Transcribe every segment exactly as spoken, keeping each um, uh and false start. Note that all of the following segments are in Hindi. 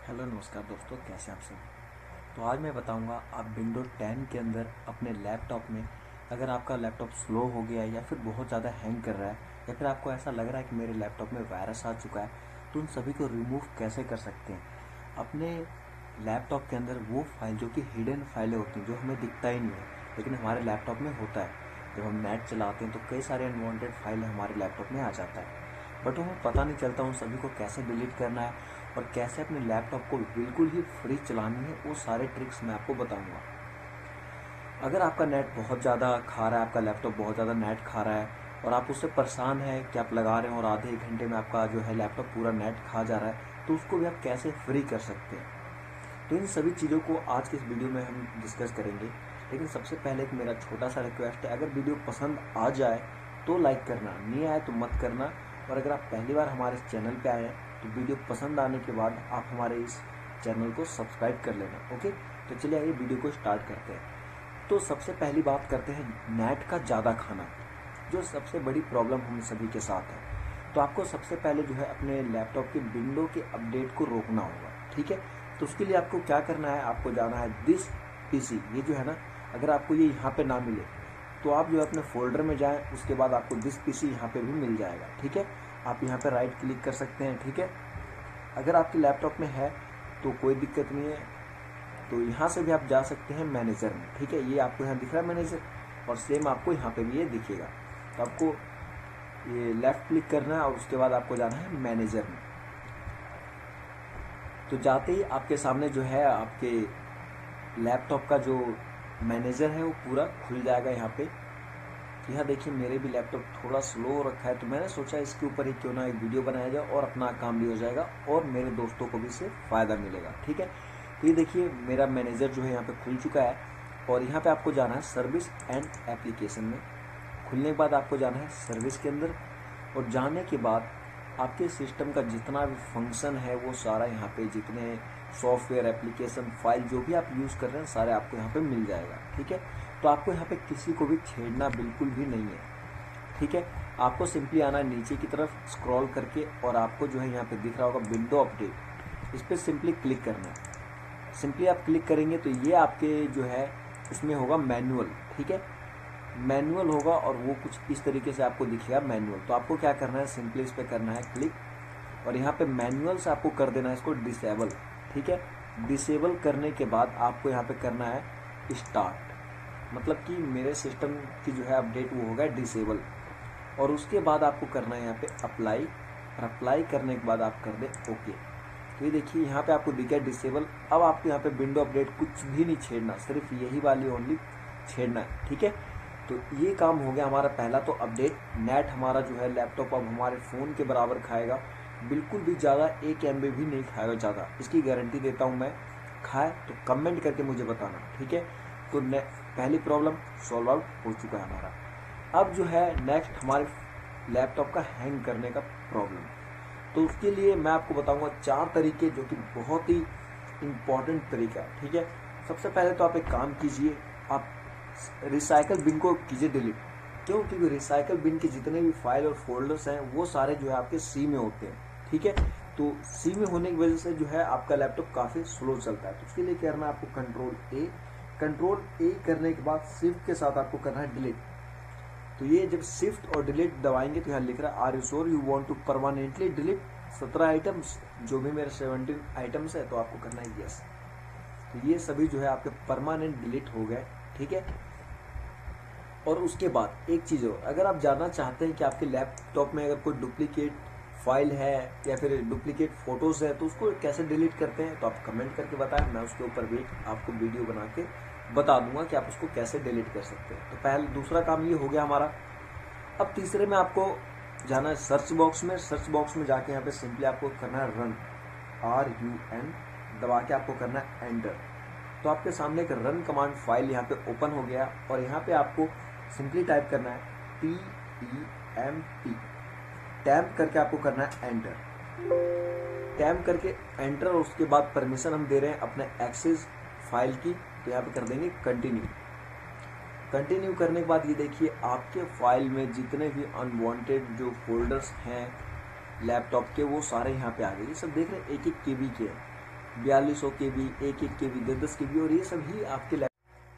हेलो नमस्कार दोस्तों, कैसे हैं आप सब। तो आज मैं बताऊंगा आप विंडो टेन के अंदर अपने लैपटॉप में अगर आपका लैपटॉप स्लो हो गया है या फिर बहुत ज़्यादा हैंग कर रहा है या फिर आपको ऐसा लग रहा है कि मेरे लैपटॉप में वायरस आ चुका है, तो उन सभी को रिमूव कैसे कर सकते हैं। अपने लैपटॉप के अंदर वो फाइल जो कि हिडन फाइलें होती हैं, जो हमें दिखता ही नहीं है लेकिन हमारे लैपटॉप में होता है। जब हम नेट चलाते हैं तो कई सारे अनवांटेड फाइल हमारे लैपटॉप में आ जाता है, बट हमें पता नहीं चलता उन सभी को कैसे डिलीट करना है और कैसे अपने लैपटॉप को बिल्कुल ही फ्री चलानी है। वो सारे ट्रिक्स मैं आपको बताऊंगा। अगर आपका नेट बहुत ज़्यादा खा रहा है, आपका लैपटॉप बहुत ज़्यादा नेट खा रहा है और आप उससे परेशान हैं कि आप लगा रहे हैं और आधे एक घंटे में आपका जो है लैपटॉप पूरा नेट खा जा रहा है, तो उसको भी आप कैसे फ्री कर सकते हैं। तो इन सभी चीज़ों को आज के इस वीडियो में हम डिस्कस करेंगे। लेकिन सबसे पहले एक मेरा छोटा सा रिक्वेस्ट है, अगर वीडियो पसंद आ जाए तो लाइक करना, नहीं आए तो मत करना। और अगर आप पहली बार हमारे इस चैनल पे आए हैं तो वीडियो पसंद आने के बाद आप हमारे इस चैनल को सब्सक्राइब कर लेना। ओके, तो चलिए आइए वीडियो को स्टार्ट करते हैं। तो सबसे पहली बात करते हैं नेट का ज़्यादा खाना, जो सबसे बड़ी प्रॉब्लम हम सभी के साथ है। तो आपको सबसे पहले जो है अपने लैपटॉप के विंडो के अपडेट को रोकना होगा। ठीक है, तो उसके लिए आपको क्या करना है, आपको जाना है दिस पीसी। ये जो है ना, अगर आपको ये यहाँ पे ना मिले तो आप जो है अपने फोल्डर में जाएं, उसके बाद आपको दिस पीसी यहाँ पे भी मिल जाएगा। ठीक है, आप यहाँ पे राइट क्लिक कर सकते हैं। ठीक है, अगर आपके लैपटॉप में है तो कोई दिक्कत नहीं है, तो यहाँ से भी आप जा सकते हैं मैनेजर में। ठीक है, ये आपको यहाँ दिख रहा है मैनेजर, और सेम आपको यहाँ पे भी ये दिखेगा। तो आपको ये लेफ्ट क्लिक करना है और उसके बाद आपको जाना है मैनेजर में। तो जाते ही आपके सामने जो है आपके लैपटॉप का जो मैनेजर है वो पूरा खुल जाएगा यहाँ पे। यहाँ देखिए मेरे भी लैपटॉप थोड़ा स्लो हो रखा है, तो मैंने सोचा इसके ऊपर ही क्यों ना एक वीडियो बनाया जाए और अपना काम भी हो जाएगा और मेरे दोस्तों को भी इससे फ़ायदा मिलेगा। ठीक है, तो ये देखिए मेरा मैनेजर जो है यहाँ पे खुल चुका है और यहाँ पे आपको जाना है सर्विस एंड एप्लीकेशन में। खुलने के बाद आपको जाना है सर्विस के अंदर, और जाने के बाद आपके सिस्टम का जितना भी फंक्शन है वो सारा यहाँ पे, जितने सॉफ्टवेयर एप्लीकेशन फाइल जो भी आप यूज़ कर रहे हैं सारे आपको यहाँ पे मिल जाएगा। ठीक है, तो आपको यहाँ पे किसी को भी छेड़ना बिल्कुल भी नहीं है। ठीक है, आपको सिंपली आना है नीचे की तरफ स्क्रॉल करके, और आपको जो है यहाँ पे दिख रहा होगा विंडो अपडेट, इस पर सिंपली क्लिक करना है। सिंपली आप क्लिक करेंगे तो ये आपके जो है इसमें होगा मैनुअल। ठीक है, मैनुअल होगा और वो कुछ इस तरीके से आपको दिखेगा मैनुअल। तो आपको क्या करना है, सिंपली इस पर करना है क्लिक, और यहाँ पे मैनुअल से आपको कर देना है इसको डिसेबल। ठीक है, डिसेबल करने के बाद आपको यहाँ पे करना है स्टार्ट, मतलब कि मेरे सिस्टम की जो है अपडेट वो होगा डिसेबल। और उसके बाद आपको करना है यहाँ पे अप्लाई, और अप्लाई करने के बाद आप कर दें ओके। तो ये देखिए यहाँ पे आपको दिखा है डिसेबल। अब आपको यहाँ पे विंडो अपडेट कुछ भी नहीं छेड़ना, सिर्फ यही वाली ओनली छेड़ना है। ठीक है, तो ये काम हो गया हमारा पहला। तो अपडेट नेट हमारा जो है लैपटॉप अब हमारे फ़ोन के बराबर खाएगा, बिल्कुल भी ज़्यादा एक एम बी भी नहीं खाएगा ज़्यादा, इसकी गारंटी देता हूँ मैं। खाए तो कमेंट करके मुझे बताना। ठीक है, तो पहली प्रॉब्लम सॉल्व आउट हो चुका है हमारा। अब जो है नेक्स्ट हमारे लैपटॉप का हैंग करने का प्रॉब्लम। तो उसके लिए मैं आपको बताऊंगा चार तरीके, जो कि बहुत ही इम्पॉर्टेंट तरीका है। ठीक है, सबसे पहले तो आप एक काम कीजिए, आप रिसाइकल बिन को कीजिए डिलीट। क्यों? क्योंकि रिसाइकल बिन के जितने भी फाइल और फोल्डर्स हैं वो सारे जो है आपके सी में होते हैं। ठीक है, तो सी में होने की वजह से जो है आपका लैपटॉप काफ़ी स्लो चलता है। तो उसके लिए करना है आपको कंट्रोल ए। कंट्रोल ए करने के बाद शिफ्ट के साथ आपको करना है डिलीट। तो ये जब शिफ्ट और डिलीट दबाएंगे तो यहाँ लिख रहा है are you sure you want to permanently delete सत्रह आइटम्स, जो भी मेरे सेवनटीन आइटम्स है, तो आपको करना है यस। तो ये सभी जो है आपके परमानेंट डिलीट हो गए। ठीक है, और उसके बाद एक चीज़ और, अगर आप जानना चाहते हैं कि आपके लैपटॉप में अगर कोई डुप्लीकेट फाइल है या फिर डुप्लीकेट फोटोज़ है तो उसको कैसे डिलीट करते हैं, तो आप कमेंट करके बताएं, मैं उसके ऊपर भी आपको वीडियो बना के बता दूंगा कि आप उसको कैसे डिलीट कर सकते हैं। तो पहले दूसरा काम ये हो गया हमारा। अब तीसरे में आपको जाना है सर्च बॉक्स में। सर्च बॉक्स में जाके यहाँ पे सिंपली आपको करना है रन, आर यू एन दबा के आपको करना है एंटर। तो आपके सामने एक रन कमांड फाइल यहाँ पे ओपन हो गया, और यहाँ पे आपको सिंपली टाइप करना है T E M P, temp करके आपको करना है एंटर। टैम्प करके एंटर, और उसके बाद परमिशन हम दे रहे हैं अपने एक्सेस फाइल की, तो यहाँ पे कर देंगे कंटिन्यू। कंटिन्यू करने के बाद ये देखिए आपके फाइल में जितने भी अनवांटेड जो फोल्डर्स हैं लैपटॉप के वो सारे यहाँ पे आ गए। ये सब देख रहे हैं एक एक के बी के हैं। बयालीस सौ के बी, एक एक के बी, दस दस के बी, और ये सभी आपके लैपटॉप।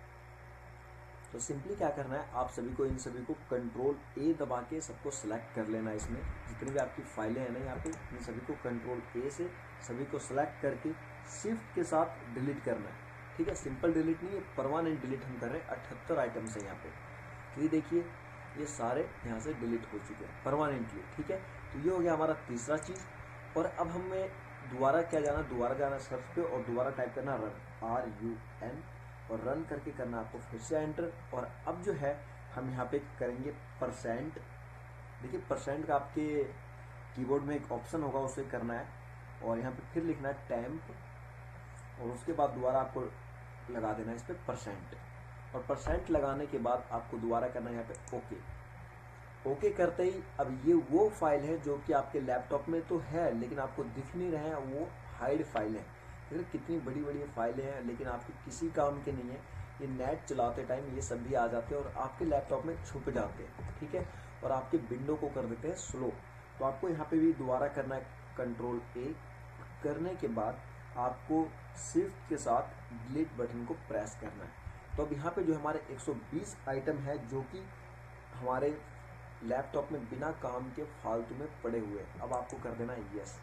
तो सिंपली क्या करना है, आप सभी को इन सभी को कंट्रोल ए दबा के सबको सिलेक्ट कर लेना है। इसमें जितनी भी आपकी फाइलें हैं ना यहाँ पे, इन सभी को कंट्रोल ए से सभी को सिलेक्ट करके शिफ्ट के साथ डिलीट करना है। ठीक है, सिंपल डिलीट नहीं है, परमानेंट डिलीट हम कर रहे हैं। अठहत्तर आइटम्स है यहाँ पे, तो ये देखिए ये सारे यहाँ से डिलीट हो चुके हैं परमानेंटली। ठीक है, तो ये हो गया हमारा तीसरा चीज़। और अब हमें दोबारा क्या जाना, दोबारा जाना सर्च पे और दोबारा टाइप करना रन, आर यू एन, और रन करके करना आपको फिर से एंटर। और अब जो है हम यहाँ पे करेंगे परसेंट। देखिए परसेंट का आपके कीबोर्ड में एक ऑप्शन होगा, उसे करना है और यहाँ पे फिर लिखना है टेम्प, और उसके बाद दोबारा आपको लगा देना है इस पर परसेंट। और परसेंट लगाने के बाद आपको दोबारा करना है यहाँ पे ओके। ओके करते ही अब ये वो फाइल है जो कि आपके लैपटॉप में तो है लेकिन आपको दिख नहीं रहे हैं, वो हाइड फाइल है। देखिए कितनी बड़ी बड़ी फाइलें हैं लेकिन आपके किसी काम के नहीं है। ये नेट चलाते टाइम ये सब भी आ जाते हैं और आपके लैपटॉप में छुप जाते हैं। ठीक है, और आपके विंडो को कर देते हैं स्लो। तो आपको यहाँ पे भी दोबारा करना है कंट्रोल ए। करने के बाद आपको शिफ्ट के साथ डिलीट बटन को प्रेस करना है। तो अब यहाँ पे जो हमारे एक सौ बीस आइटम है जो कि हमारे लैपटॉप में बिना काम के फालतू में पड़े हुए हैं, अब आपको कर देना है यस।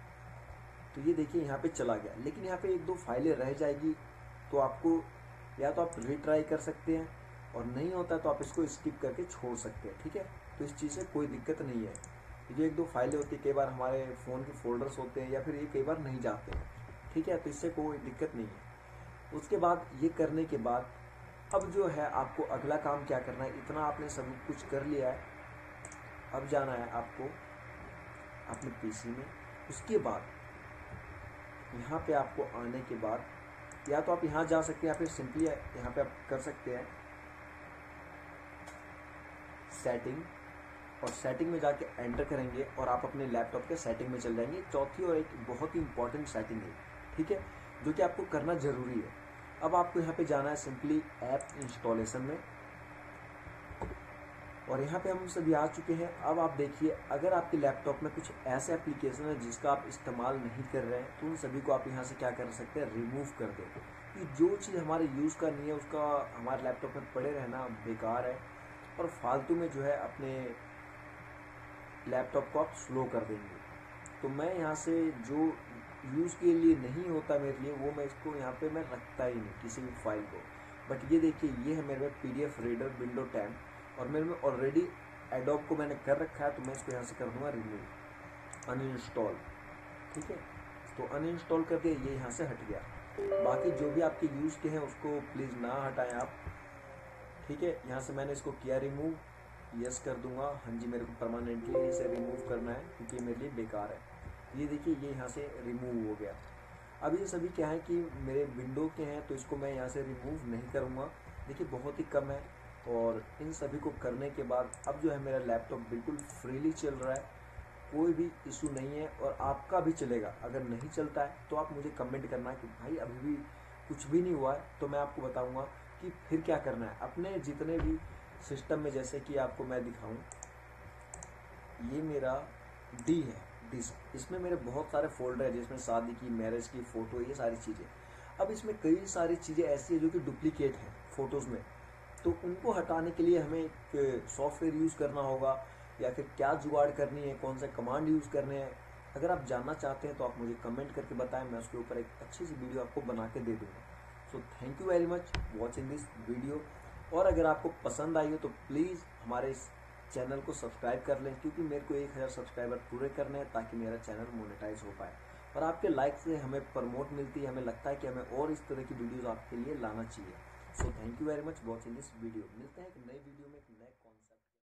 तो ये देखिए यहाँ पे चला गया, लेकिन यहाँ पे एक दो फाइलें रह जाएगी, तो आपको या तो आप रीट्राई कर सकते हैं और नहीं होता तो आप इसको स्किप करके छोड़ सकते हैं। ठीक है, तो इस चीज़ से कोई दिक्कत नहीं है। ये एक दो फाइलें होती है, कई बार हमारे फ़ोन के फोल्डर्स होते हैं या फिर ये कई बार नहीं जाते हैं। ठीक है, तो इससे कोई दिक्कत नहीं है। उसके बाद ये करने के बाद अब जो है आपको अगला काम क्या करना है, इतना आपने सब कुछ कर लिया है, अब जाना है आपको अपने पीसी में। उसके बाद यहाँ पे आपको आने के बाद या तो आप यहाँ जा सकते हैं या फिर सिंपली यहाँ पे आप कर सकते हैं सेटिंग, और सेटिंग में जाके एंटर करेंगे और आप अपने लैपटॉप के सेटिंग में चल जाएंगे। चौथी और एक बहुत ही इंपॉर्टेंट सेटिंग है, ठीक है, जो कि आपको करना ज़रूरी है। अब आपको यहाँ पे जाना है सिंपली ऐप इंस्टॉलेशन में, और यहाँ पे हम सभी आ चुके हैं। अब आप देखिए अगर आपके लैपटॉप में कुछ ऐसे एप्लीकेशन है जिसका आप इस्तेमाल नहीं कर रहे हैं तो उन सभी को आप यहाँ से क्या कर सकते हैं, रिमूव कर दें। कि जो चीज़ हमारे यूज़ का नहीं है उसका हमारे लैपटॉप में पड़े रहना बेकार है, और फालतू में जो है अपने लैपटॉप को आप स्लो कर देंगे। तो मैं यहाँ से जो यूज़ के लिए नहीं होता मेरे लिए वो मैं इसको यहाँ पे मैं रखता ही नहीं किसी भी फाइल को। बट ये देखिए ये है मेरे में पीडीएफ रीडर विंडो टेन, और मेरे में ऑलरेडी एडोब को मैंने कर रखा है, तो मैं इसको यहाँ से कर दूँगा रिमूव, अनइंस्टॉल। ठीक है, तो अनइंस्टॉल कर दिया, ये यहाँ से हट गया। बाकी जो भी आपके यूज़ के हैं उसको प्लीज़ ना हटाएं आप। ठीक है, यहाँ से मैंने इसको किया रिमूव, यस कर दूंगा। हाँ जी, मेरे को परमानेंटली इसे रिमूव करना है क्योंकि मेरे लिए बेकार है। ये देखिए ये यहाँ से रिमूव हो गया। अब ये सभी क्या है कि मेरे विंडो के हैं तो इसको मैं यहाँ से रिमूव नहीं करूँगा। देखिए बहुत ही कम है, और इन सभी को करने के बाद अब जो है मेरा लैपटॉप बिल्कुल फ्रीली चल रहा है, कोई भी इशू नहीं है। और आपका भी चलेगा। अगर नहीं चलता है तो आप मुझे कमेंट करना कि भाई अभी भी कुछ भी नहीं हुआ है, तो मैं आपको बताऊँगा कि फिर क्या करना है। अपने जितने भी सिस्टम में, जैसे कि आपको मैं दिखाऊं, ये मेरा डी है डिस्क, इसमें मेरे बहुत सारे फोल्डर है जिसमें शादी की, मैरिज की फ़ोटो, ये सारी चीज़ें। अब इसमें कई सारी चीज़ें ऐसी है जो कि डुप्लीकेट हैं फ़ोटोज़ में, तो उनको हटाने के लिए हमें एक सॉफ्टवेयर यूज़ करना होगा या फिर क्या जुगाड़ करनी है, कौन सा कमांड यूज़ करने हैं। अगर आप जानना चाहते हैं तो आप मुझे कमेंट करके बताएं, मैं उसके ऊपर एक अच्छी सी वीडियो आपको बना के दे दूँगा। So thank you very much watching this video. और अगर आपको पसंद आई हो तो प्लीज़ हमारे इस चैनल को सब्सक्राइब कर लें, क्योंकि मेरे को एक हज़ार सब्सक्राइबर पूरे करने हैं ताकि मेरा चैनल मोनेटाइज हो पाए। और आपके लाइक से हमें प्रमोट मिलती है, हमें लगता है कि हमें और इस तरह की वीडियोज़ आपके लिए लाना चाहिए। So thank you very much watching this video. मिलते हैं एक नई वीडियो में एक नए